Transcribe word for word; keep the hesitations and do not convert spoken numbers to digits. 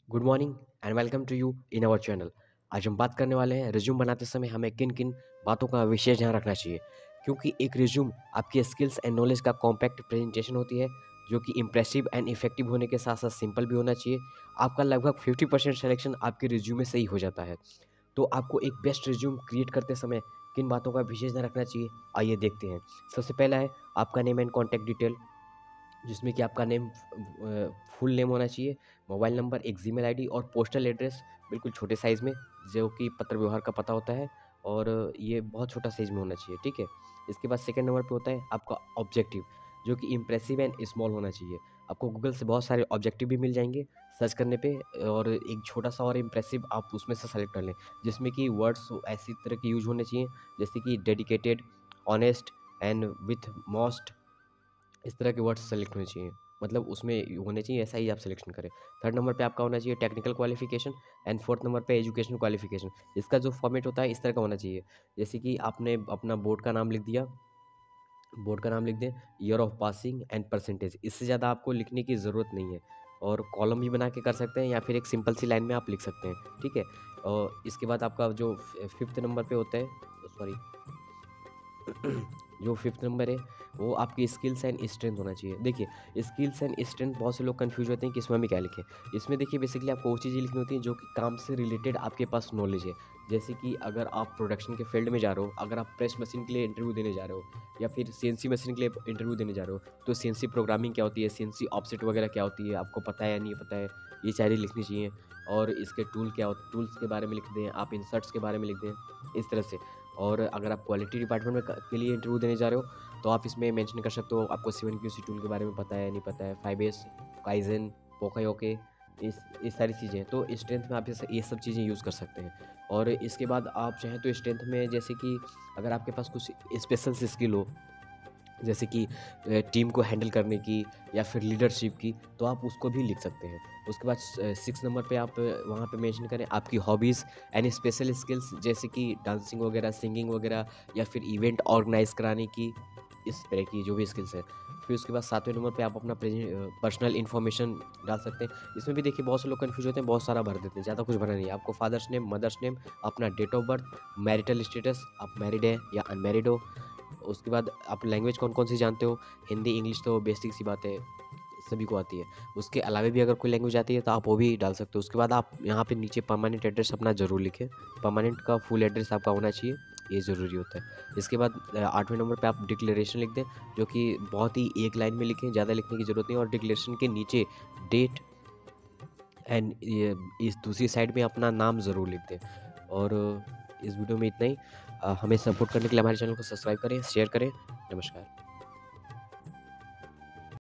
Good morning and welcome to you in our channel. आज हम बात करने वाले हैं रिज्यूम बनाते समय हमें किन किन बातों का विशेष ध्यान रखना चाहिए, क्योंकि एक रिज्यूम आपकी स्किल्स एंड नॉलेज का कॉम्पैक्ट प्रेजेंटेशन होती है जो कि इम्प्रेसिव एंड इफेक्टिव होने के साथ साथ सिंपल भी होना चाहिए। आपका लगभग फिफ्टी परसेंट सिलेक्शन आपके रिज्यूम में से ही हो जाता है। तो आपको एक बेस्ट रिज्यूम क्रिएट करते समय किन बातों का विशेष ध्यान रखना चाहिए, आइए देखते हैं। सबसे पहला है आपका नेम एंड कॉन्टैक्ट डिटेल, जिसमें कि आपका नेम फुल नेम होना चाहिए, मोबाइल नंबर, एक जीमेल आईडी और पोस्टल एड्रेस बिल्कुल छोटे साइज़ में, जो कि पत्र व्यवहार का पता होता है, और ये बहुत छोटा साइज़ में होना चाहिए, ठीक है। इसके बाद सेकंड नंबर पे होता है आपका ऑब्जेक्टिव, जो कि इम्प्रेसिव एंड स्मॉल होना चाहिए। आपको गूगल से बहुत सारे ऑब्जेक्टिव भी मिल जाएंगे सर्च करने पे, और एक छोटा सा और इम्प्रेसिव आप उसमें से सेलेक्ट कर लें, जिसमें कि वर्ड्स ऐसी तरह के यूज होने चाहिए जैसे कि dedicated, honest and with most, इस तरह के वर्ड्स सेलेक्ट होने चाहिए, मतलब उसमें होने चाहिए, ऐसा ही आप सिलेक्शन करें। थर्ड नंबर पे आपका होना चाहिए technical qualification, and fourth number पे एजुकेशन क्वालिफिकेशन। इसका जो फॉर्मेट होता है इस तरह का होना चाहिए, जैसे कि आपने अपना बोर्ड का नाम लिख दिया, बोर्ड का नाम लिख दें, year of passing and percentage. इससे ज़्यादा आपको लिखने की ज़रूरत नहीं है, और कॉलम भी बना के कर सकते हैं या फिर एक सिंपल सी लाइन में आप लिख सकते हैं, ठीक है। और इसके बाद आपका जो फिफ्थ नंबर पे होता है, सॉरी जो फिफ्थ नंबर है वो आपकी स्किल्स एंड स्ट्रेंथ होना चाहिए। देखिए, स्किल्स एंड स्ट्रेंथ बहुत से लोग कंफ्यूज होते हैं कि इसमें हमें क्या लिखें। इसमें देखिए बेसिकली आपको वो चीज़ें लिखनी होती हैं जो कि काम से रिलेटेड आपके पास नॉलेज है। जैसे कि अगर आप प्रोडक्शन के फील्ड में जा रहे हो, अगर आप प्रेस मशीन के लिए इंटरव्यू देने जा रहे हो, या फिर सीएनसी मशीन के लिए इंटरव्यू देने जा रहे हो, तो सीएनसी प्रोग्रामिंग क्या होती है, सीएनसी ऑफसेट वगैरह क्या होती है, आपको पता है या नहीं पता है, ये सारी लिखनी चाहिए। और इसके टूल क्या होते, टूल्स के बारे में लिख दें, आप इंसर्ट्स के बारे में लिख दें, इस तरह से। और अगर आप क्वालिटी डिपार्टमेंट में क के लिए इंटरव्यू देने जा रहे हो, तो आप इसमें मेंशन कर सकते हो आपको सेवन क्यूसी टूल के बारे में पता है, नहीं पता है, फाइव एस, काइज़न, पोकायोके, इस ये सारी चीज़ें। तो स्ट्रेंथ में आप ये स ये सब चीज़ें यूज़ कर सकते हैं। और इसके बाद आप चाहें तो स्ट्रेंथ में, जैसे कि अगर आपके पास कुछ स्पेशल स्किल हो, जैसे कि अ, टीम को हैंडल करने की या फिर लीडरशिप की, तो आप उसको भी लिख सकते हैं। उसके बाद सिक्स नंबर पे आप अ, वहाँ पे मेंशन करें आपकी हॉबीज़ एंड स्पेशल स्किल्स, जैसे कि डांसिंग वगैरह, सिंगिंग वगैरह, या फिर इवेंट ऑर्गेनाइज कराने की, इस तरह की जो भी स्किल्स हैं। फिर उसके बाद सातवें नंबर पे आप अपना पर्सनल इन्फॉर्मेशन डाल सकते हैं। इसमें भी देखिए बहुत से लोग कन्फ्यूज होते हैं, बहुत सारा भर देते हैं, ज़्यादा कुछ भरना नहीं है। आपको फादर्स नेम, मदर्स नेम, अपना date of birth, marital status, आप मैरिड हैं या अनमैरिड हो। उसके बाद आप लैंग्वेज कौन-कौन सी जानते हो, हिंदी, इंग्लिश तो बेसिक सी बात है, सभी को आती है। उसके अलावा भी अगर कोई लैंग्वेज आती है तो आप वो भी डाल सकते हो। उसके बाद आप यहाँ पे नीचे परमानेंट एड्रेस अपना ज़रूर लिखें। परमानेंट का फुल एड्रेस आपका होना चाहिए, ये ज़रूरी होता है। इसके बाद अ, आठवें नंबर पे आप डिक्लेरेशन लिख दें, जो कि बहुत ही एक लाइन में लिखें, ज़्यादा लिखने की ज़रूरत नहीं है, और डिक्लेरेशन के नीचे डेट एंड ये इस दूसरी साइड में अपना नाम ज़रूर लिख दें। और इस वीडियो में इतना ही। अ, हमें सपोर्ट करने के लिए हमारे चैनल को सब्सक्राइब करें, शेयर करें। नमस्कार।